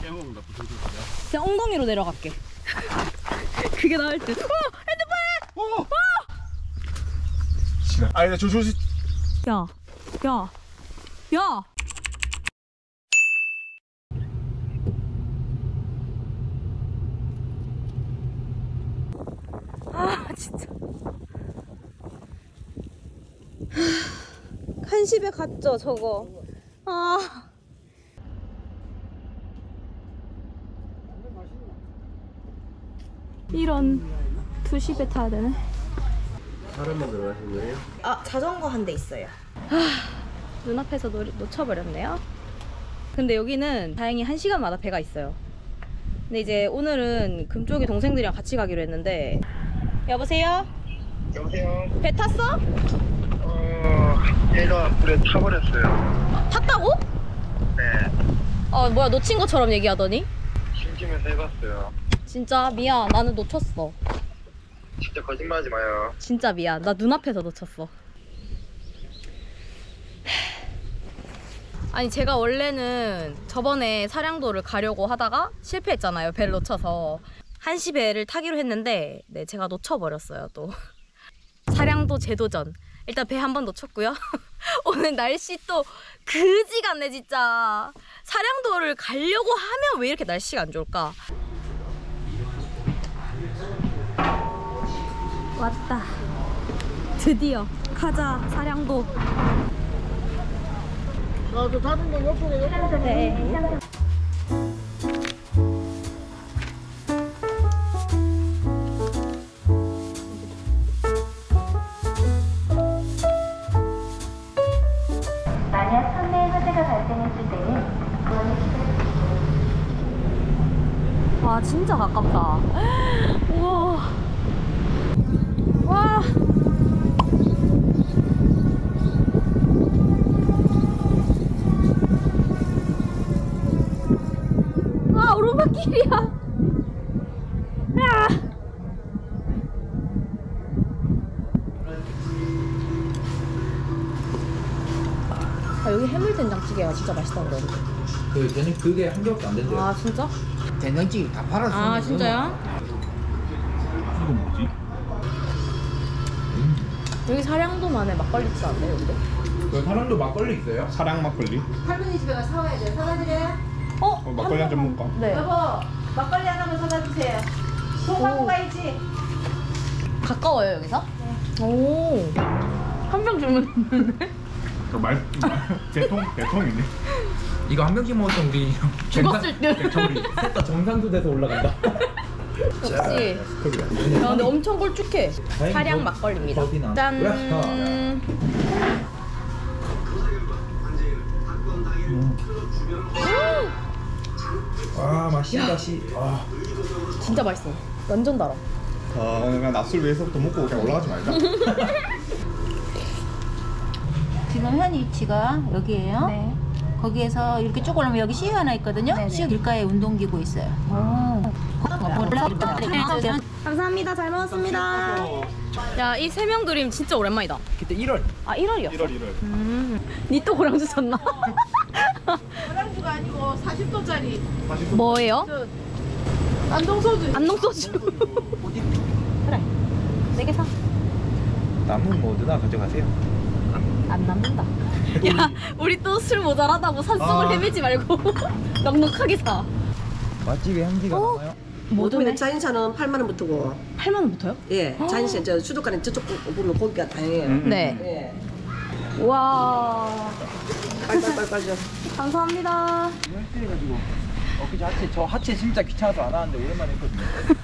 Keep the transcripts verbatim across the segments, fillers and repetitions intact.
깨먹는다. 그냥 엉덩이로 내려갈게. 그게 나을 듯. 어! 핸드폰! 어! 어! 시간. 아니, 저, 저, 저. 야, 야, 야! 아, 진짜. 한십에 갔죠, 저거. 아. 이런 두십에 타야 되네. 사람만 들어가신 거예요? 아, 자전거 한 대 있어요. 하, 눈앞에서 놓, 놓쳐버렸네요. 근데 여기는 다행히 한 시간마다 배가 있어요. 근데 이제 오늘은 금쪽이 동생들이랑 같이 가기로 했는데. 여보세요? 여보세요? 배 탔어? 어... 얘가 불에 타버렸어요. 탔다고? 네. 아, 뭐야, 놓친 것처럼 얘기하더니? 심심해서 해봤어요. 진짜 미안. 나는 놓쳤어. 진짜 거짓말하지 마요. 진짜 미안. 나 눈앞에서 놓쳤어. 아니, 제가 원래는 저번에 사량도를 가려고 하다가 실패했잖아요. 배를 놓쳐서. 한시 배를 타기로 했는데 네, 제가 놓쳐버렸어요. 또 사량도 재도전. 일단 배 한 번 놓쳤고요. 오늘 날씨 또 그지 같네 진짜. 사량도를 가려고 하면 왜 이렇게 날씨가 안 좋을까? 왔다. 드디어 가자, 사량도. 나저 다른 거 옆으로 옆으로. 네. 만약 선내에 화재가 발생했을 때는 와, 진짜 가깝다. 우와. 와. 아, 오르막길이야. 아. 아, 여기 해물된장찌개가 진짜 맛있다고 그러는데. 그 저는 그게 한 개밖에 안 된대요. 아, 진짜? 된장찌개 다 팔았어. 아, 진짜요? 이건 뭐지? 여기 사량도만의 막걸리집 안 돼요, 여기도? 그 사람도 막걸리 있어요? 사랑 막걸리. 할머니 집에 가서 사와야 돼요. 사다 드려요? 어? 어, 막걸리 한 잔 먹을까? 네. 여보, 막걸리 하나만 사다 주세요. 돈 갖고 가야지. 가까워요, 여기서? 네. 오. 한 병 주면 되는데? 저 말, 대통, 대통이네. 이거 한 병씩 먹었던 우리 죽었을 듯. 저리 셋다 정상수돼서 올라간다. 역시. 야, 근데 엄청 걸쭉해. 사량 막걸리입니다. 겁이 나. 짠. 야. 아 맛있다 씨. 아. 진짜 맛있어. 완전 달아. 아, 오늘 그냥 낮술 위해서부터 먹고 그냥 올라가지 말자. 지금 현 위치가 여기에요. 네. 거기에서 이렇게 쭉 올라오면 여기 시유 하나 있거든요. 네네. 시유 길가에 운동기구 있어요. 감사합니다. 잘 먹었습니다. 야, 이 세 명 드림 진짜 오랜만이다. 그때 일월. 아, 일월이었어? 일월 일월. 음. 니 또 고량주 쳤나? 고량주가 아니고 사십 도짜리 뭐예요? 안동소주. 안농소주. 그래. 네 개 사. 남은 뭐 누나 가져가세요. 안 남는다. 야, 우리 또 술 모자라다고 산속을 아. 헤매지 말고 넉넉하게 사. 맛집의 향기가 어? 나나요? 뭐든 자연산은 팔만 원부터고, 팔만 원부터요? 예, 자연산 저 수도가는 저쪽 보면 고기가 다양해요. 음. 네. 예, 와. 빨빨빨빨 저. 감사합니다. 해가지고 엊그제 하체 저 하체 진짜 귀찮아서 안 하는데 오랜만에 했거든요.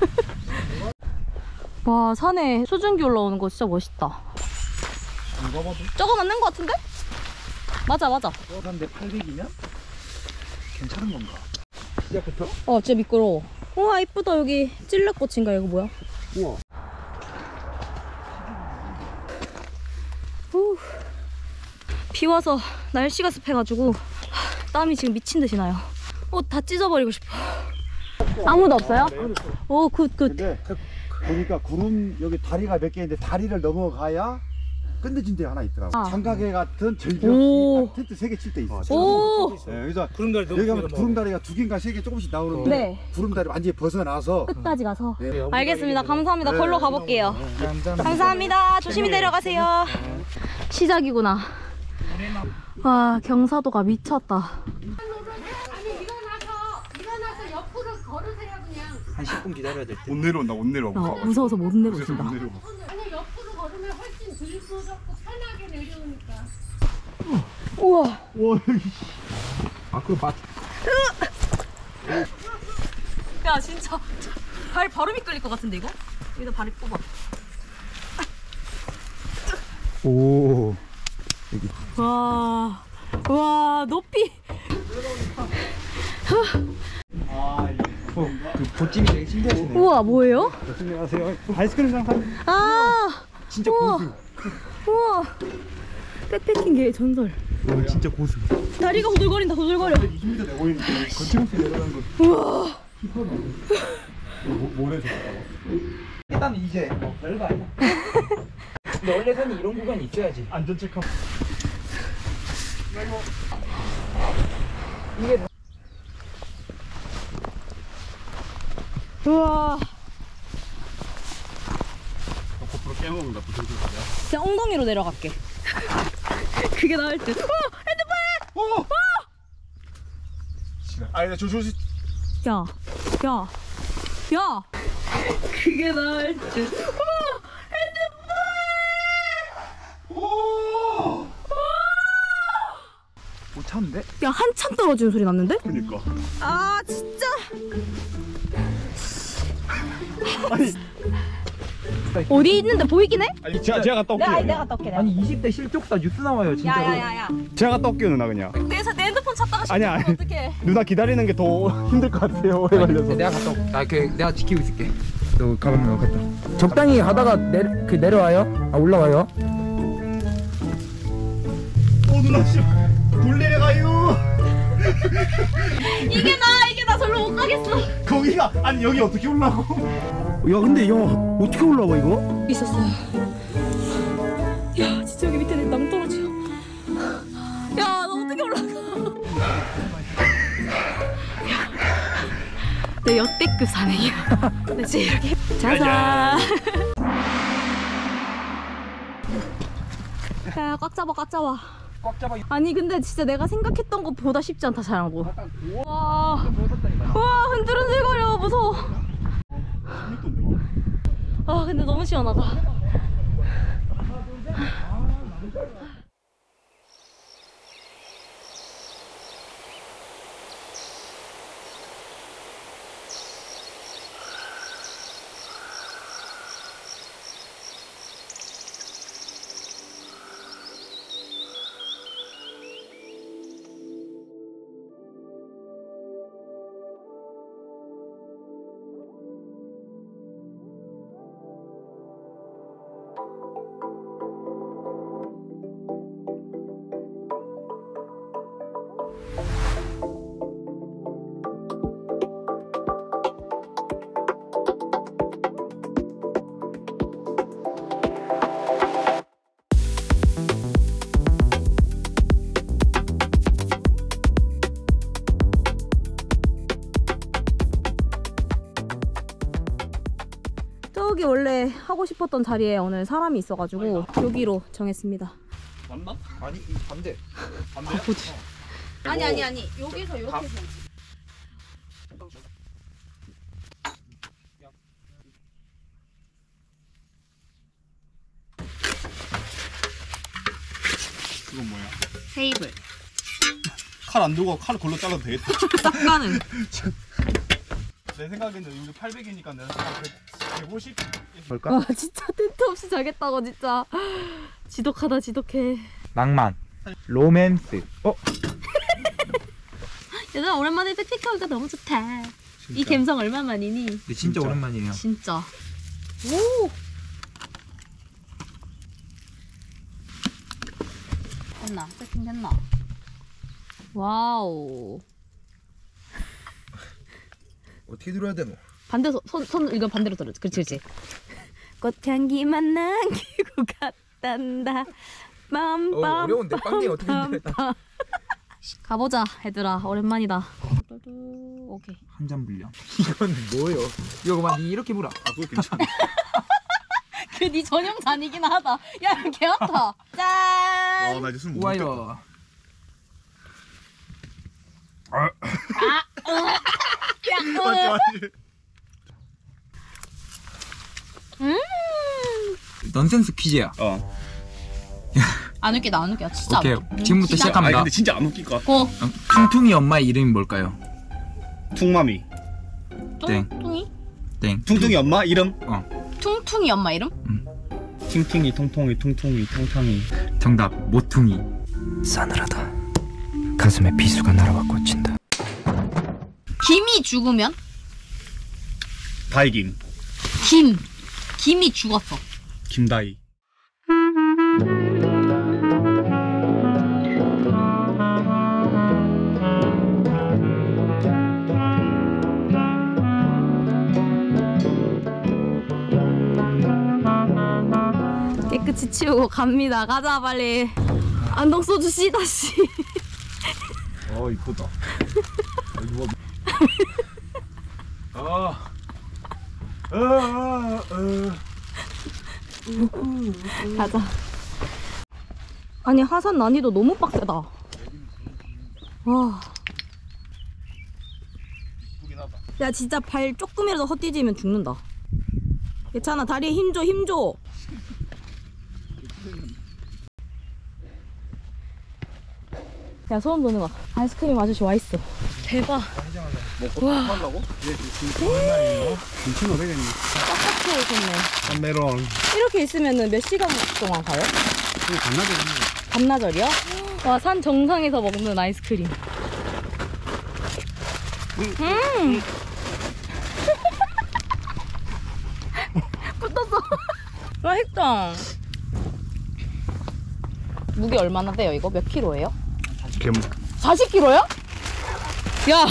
와, 산에 수증기 올라오는 거 진짜 멋있다. 이거 봐도. 저거 맞는 거 같은데? 맞아, 맞아. 근데 팔백이면 괜찮은 건가? 시작부터? 어, 진짜 미끄러워. 우와, 이쁘다. 여기 찔레꽃인가? 이거 뭐야? 우와. 후. 비 와서 날씨가 습해가지고 땀이 지금 미친 듯이 나요. 옷 다 찢어버리고 싶어. 아무도 없어요? 오, 굿, 굿. 근데 보니까 구름 여기 다리가 몇 개 있는데 다리를 넘어가야 끝내준 데 하나 있더라고. 아. 장가게 같은 절벽 오. 텐트 세 개 칠 때 있어. 오. 네, 그래서 구름다리 여기 가면 구름다리가 두 개인가 세 개 조금씩 나오는데 네. 구름다리 완전히 벗어나서 끝까지 가서. 네. 알겠습니다. 감사합니다. 네. 걸로 가볼게요. 감사합니다. 감사합니다. 조심히 내려가세요. 시작이구나. 와, 경사도가 미쳤다. 아니 일어나서 일어나서 옆으로 걸으세요 그냥. 한 십 분 기다려야 될 때. 못 내려온다 못 내려와. 어, 무서워서 못 내려온다. 아니 옆으로 걸으면 훨씬 덜 무섭고 편하게 내려오니까. 우와. 와 여기. 아 그거 맞. 야, 진짜 발 바로 미끌릴 것 같은데 이거? 여기다 발을 뽑아. 오. 와, 와, 높이. 그 보찜이 되게 신기하시네요. 우와, 뭐예요? 안녕하세요. 아이스크림 장판. 아, 진짜 우와. 고수. 우와. 백패킹계의 전설. 오 진짜 고수. 다리가 후들거린다, 후들거려. 이십 미터 내고 있는데 거침없이 내려가는 거. 우와. 뭐 뭐래 줬다. 일단 이제 뭐 별거 아니야. 근데 원래 산이 이런 구간이 있어야지. 안전 체크. 이게 우와. 고프로 깨먹는다. 부들부들. 그냥 엉덩이로 내려갈게. 그게 나을 듯. 어, 핸드폰! 오. 아니 나 조조시. 야, 야, 야. 그게 나을 듯. 어머, 오. 못 참는데? 야, 한참 떨어지는 소리 났는데? 그니까. 아, 진짜. 아니. 어디 있는데 보이긴 해? 아니 제가 제가 갔다 올게요. 내가, 내가 갔다 올게. 내가. 아니 이십 대 실족사 뉴스 나와요 진짜로. 야야야야. 제가 갔다 올게요 누나 그냥. 내에서 내 핸드폰 찾다가 아니야, 싶으면 아니. 어떡해. 누나 기다리는 게 더 힘들 것 같아요. 오래 걸려서. 내가 갔다 올- 아, 그 내가 지키고 있을게. 너 가방 갖다. 적당히 가다가 내, 그 내려와요. 아 올라와요. 오 누나 씨. 돌리래가요. 이게 나, 이게 나 절로 못 가겠어. 거기가 아니 여기 어떻게 올라고? 야 근데 야 어떻게 올라와 이거? 있었어요. 야, 진짜 여기 밑에 낭 떨어져. 야, 너 어떻게 올라가? 내 역대급 산행이야. 나 진짜 이렇게. 짜잔. 야, 꽉 잡아, 꽉 잡아. 꽉 잡아. 아니 근데 진짜 내가 생각했던 것보다 쉽지 않다 자랑도. 와, 와 흔들흔들거려 무서워. 아 근데 너무 시원하다. 저기 원래 하고 싶었던 자리에 오늘 사람이 있어가지고 여기로 정했습니다. 맞나? 아니 이 반대. 반대야? 아니 아니 아니 여기서 이렇게 해서. 이건 뭐야? 테이블. 칼 안 들고 칼 걸로 잘라도 되겠다. 싹가는. 내 생각에는 여기 팔백이니까 내가 백오십. 뭘까? 와 진짜 텐트 없이 자겠다고 진짜. 지독하다 지독해. 낭만. 로맨스. 어? 얘들아 오랜만에 백패킹하니까 너무 좋다. 이 감성 얼마만이니? 근데 진짜, 진짜 오랜만이에요. 진짜. 오. 됐나? 패킹 됐나? 와우. 어떻게 들어야 되노? 반대 손, 손, 손 이거 반대로 들어. 그렇지, 그렇지. 꽃향기만 남기고 갔다. 딴다. 어, 빰빰. 어려운데 빵댕이 어떻게 흔들었다. 가보자 얘들아 오랜만이다. 오케이. 한 잔 불려. 이건 뭐예요? 이거 봐, 니 이렇게 물어. 아 그거 괜찮아. 그 네 전용 잔이긴 하다. 야, 개 아파. 짠. 아나 이제 술못 먹겠다. 우와요. 맞지 맞지. 음. 넌센스 퀴즈야. 어. 안 웃기다, 안 웃겨. 진짜 오케이, 안 웃겨. 지금부터 진짜 시작합니다. 아니 근데 진짜 안 웃길 것 같아. 고. 어, 퉁퉁이 엄마의 이름이 뭘까요? 퉁마미. 땡. 퉁퉁이? 땡. 퉁퉁이 엄마 이름? 어. 퉁퉁이 엄마 이름? 팅팅이 통통이 퉁퉁이 탕탕이. 정답, 모퉁이. 싸늘하다. 가슴에 비수가 날아와 꽂힌다. 김이 죽으면? 다이김. 김. 김이 죽었어. 김다희. 깨끗이 치우고 갑니다. 가자 빨리. 안동 소주 씨다 씨. 어 이쁘다. 이거. 아. 아, 아, 아. 가자. 아니 하산 난이도 너무 빡세다. 와. 이쁘긴 하다. 야 진짜 발 조금이라도 헛디지면 죽는다. 괜찮아. 다리에 힘줘 힘줘. 야 소름 돋는 거. 아이스크림 아저씨 와있어. 대박. 먹고 하려고? 예, 지금 얼마예요? 이천오백 원이. 빡빡해 오셨네. 메론. 이렇게 있으면 몇 시간 동안 가요? 이거 반나절 하는 거. 반나절이요? 와 산 정상에서 먹는 아이스크림. 음. 붙었어. 맛있다. 무게 얼마나 돼요 이거? 몇 킬로예요? 개무. 사십 킬로요? 야.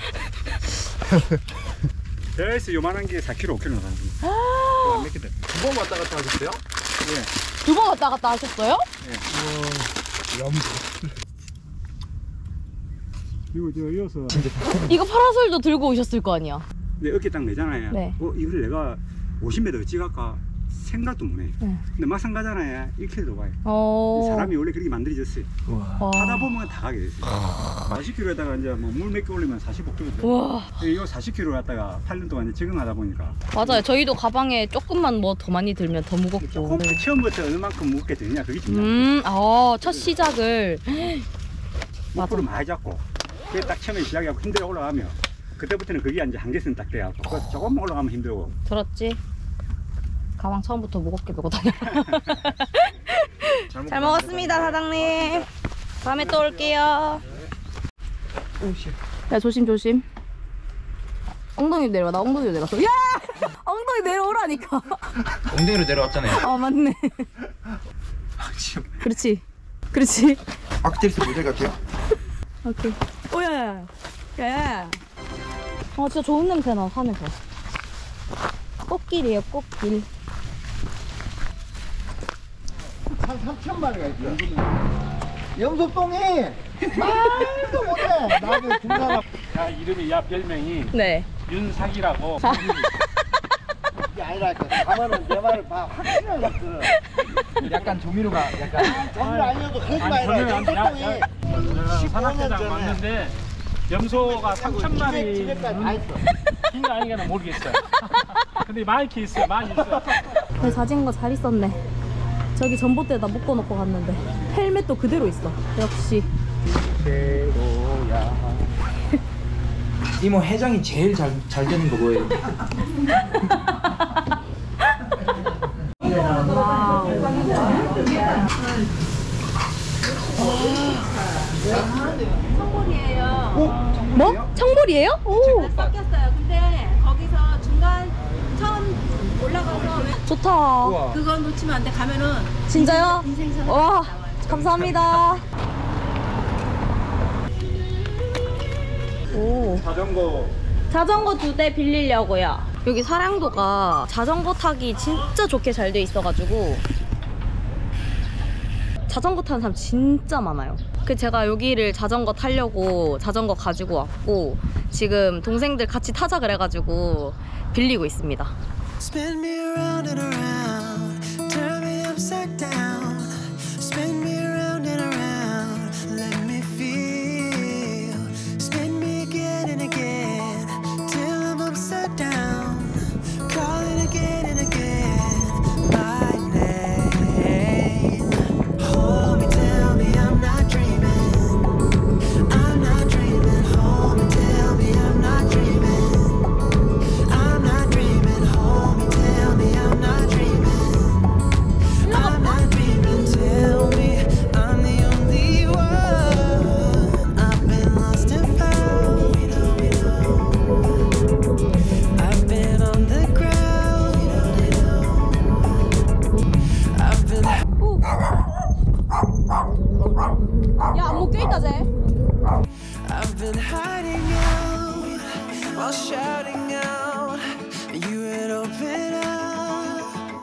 대에서 요만한 게 사 킬로그램, 오 킬로그램 나가는 거. 안 맵게 돼. 두 번 왔다 갔다 하셨어요? 두 번 왔다 갔다 하셨어요? 이거 저 이어서 이거 파라솔도 들고 오셨을 거 아니야? 내 어깨 딱 내잖아요. 네. 어, 이걸 내가 오십 미터 어찌 갈까 생각도 못 해. 네. 근데 막상 가잖아요. 일 킬로미터 가요. 어. 사람이 원래 그렇게 만들어졌어요. 와. 하다 보면 다 가게 됐어요. 사십 킬로미터에다가 이제 뭐 물 몇 개 올리면 사십오 킬로미터. 우와. 이거 사십 킬로미터 갖다가 팔 년 동안 이제 적응하다 보니까 맞아요. 저희도 가방에 조금만 뭐 더 많이 들면 더 무겁고. 조금 처음부터 어느 만큼 무겁게 되느냐 그게 중요해요. 음, 아, 첫 시작을. 목표를 많이 잡고 그게 딱 처음에 시작하고 힘들어 올라가면 그때부터는 그게 이제 한계선 딱 돼갖고 그 조금만 올라가면 힘들고. 들었지? 가방 처음부터 무겁게 메고 다녀. 잘 먹었습니다, 사장님. 다음에 또 올게요. 야, 조심, 조심. 엉덩이 내려와. 나 엉덩이로 내려왔어. 야! 엉덩이 내려오라니까. 엉덩이로 내려왔잖아요. 아, 맞네. 그렇지. 그렇지. 악질스 모델 같아요? 오케이. 오, 야, 야, 야. 야. 아, 진짜 좋은 냄새 나, 산에서. 꽃길이에요, 꽃길. 한 삼천 마리가 있어. 염소똥이 말도 못해. 나도 중간에 야 이름이 야 별명이 네. 윤삭이라고. 이게 아니라 가면은 내 말을 봐 확실하게 봤어. 약간 조미료가 약간 정말 아니어도 그러지 아니, 말라. 저는 안- 야, 염소똥이 야, 산악회장 맞는데 염소가 삼천 마리 집에까지 다 있어. 인가 아닌가 모르겠어요. 근데 마이크 있어요, 많이 있어요. 내 자전거 잘 있었네. 저기 전봇대에다 묶어놓고 갔는데 헬멧도 그대로 있어. 역시. 이모 해장이 제일 잘, 잘 되는 거 뭐예요? 뭐? 청볼이에요? 오. 섞였어요. 근데 거기서 중간 처음 올라가서 좋다. 우와. 그거 놓치면 안 돼. 가면은 진짜요? 인생샷 와, 감사합니다. 오. 자전거. 자전거 두 대 빌리려고요. 여기 사량도가 자전거 타기 진짜 좋게 잘 돼 있어가지고 자전거 타는 사람 진짜 많아요. 그 제가 여기를 자전거 타려고 자전거 가지고 왔고 지금 동생들 같이 타자 그래가지고 빌리고 있습니다. Spin me around and around, turn me upside down. Spin me around and around, let me feel. Spin me again and again, till I'm upside down. Calling again and again, my name. Hold me, tell me I'm not dreaming. I'm not dreaming. Hold me, tell me I'm not dreaming. I'm not dreaming. Hold me, tell me I'm not dreaming. I'm not dreaming. Tell me I'm the only one. I've been lost and found. I've been on the ground. I've been. 야, 안목 껴있다 쟤. I've been hiding out while shouting out. You had opened up.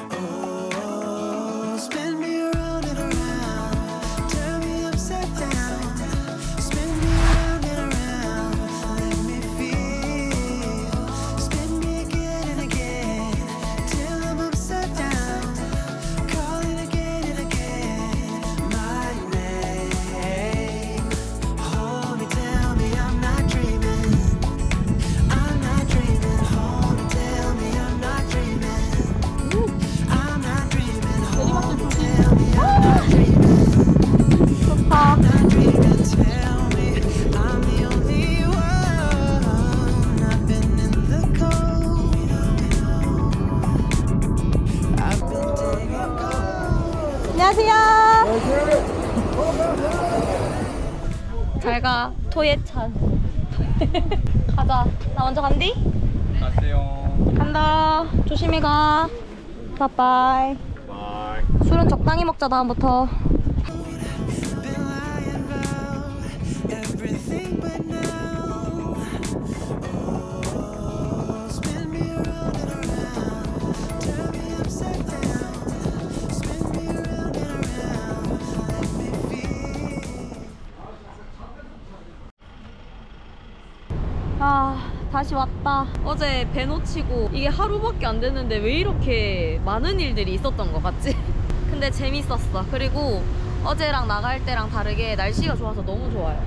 Oh, spin me around and around, turn me upside down. Spin me around and around, let me feel. Spin me again and again, till I'm upside down. Calling again and again, my name. Hold me, tell me I'm not dreaming. I'm not dreaming. Hold me, tell me I'm not dreaming. I'm not dreaming. Hold me, tell me I'm not dreaming. I'm not dreaming. Tell me I'm the only one. I've been in the cold. I've been digging gold. 안녕하세요. 잘가 토예찬. 가자. 나 먼저 간디? 가세요. 간다. 조심히 가. 바이바이. 바이. 술은 적당히 먹자 다음부터. Been lying about everything but now. Oh, spin me around and around, turn me upside down. Spin me around and around, let me feel. 아, 다시 왔다. 어제 배 놓치고 이게 하루밖에 안 됐는데 왜 이렇게 많은 일들이 있었던 것 같지? 근데 재밌었어. 그리고 어제랑 나갈 때랑 다르게 날씨가 좋아서 너무 좋아요.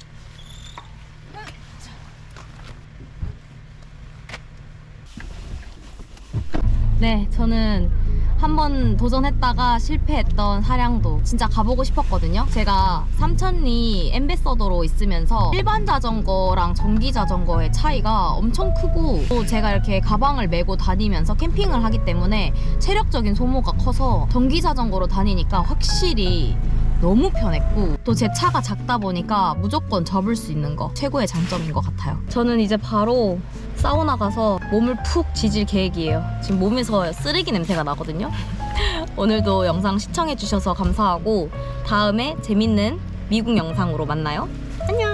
네, 저는 한 번 도전했다가 실패했던 사량도 진짜 가보고 싶었거든요. 제가 삼천리 엠베서더로 있으면서 일반 자전거랑 전기 자전거의 차이가 엄청 크고 또 제가 이렇게 가방을 메고 다니면서 캠핑을 하기 때문에 체력적인 소모가 커서 전기 자전거로 다니니까 확실히 너무 편했고 또 제 차가 작다 보니까 무조건 접을 수 있는 거 최고의 장점인 것 같아요. 저는 이제 바로 사우나 가서 몸을 푹 지질 계획이에요. 지금 몸에서 쓰레기 냄새가 나거든요. 오늘도 영상 시청해주셔서 감사하고 다음에 재밌는 미국 영상으로 만나요. 안녕.